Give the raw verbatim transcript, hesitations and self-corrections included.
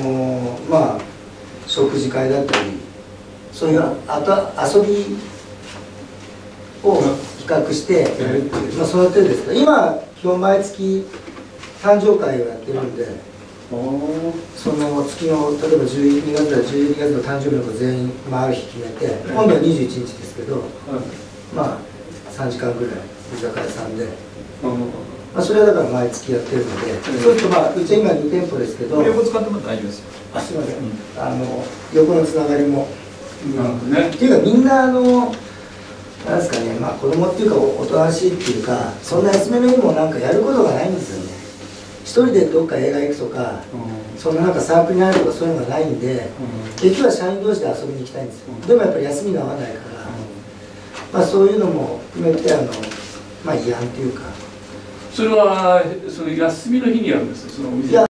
もうまあ食事会だったりそういうあと遊びを比較してやるっていう、まあ、そうやってるんですけど、今基本毎月誕生会をやってるんで、その月の例えばじゅうにがつだらじゅうにがつの誕生日の子全員、まあ、ある日決めて、今度はにじゅういちにちですけど、まあさんじかんぐらい居酒屋さんで。まあそれはだから毎月やってるので、うん、そうするとまあうちは今に店舗ですけど、 横使っても大丈夫ですよ。 あ、すみません、うん、あの横のつながりも、 なるほどね。 っていうかみんなあのなんですかね、まあ子供っていうかおとなしいっていうか、そんな休みの日もなんかやることがないんですよね。一人でどっか映画行くとか、うん、そんななんかサークルに入るとかそういうのがないんで、うん、結局は社員同士で遊びに行きたいんですよ。うん、でもやっぱり休みが合わないから、うん、まあそういうのも含めてあのまあ違反っていうか。 それはその休みの日にやるんですよ、そのお店。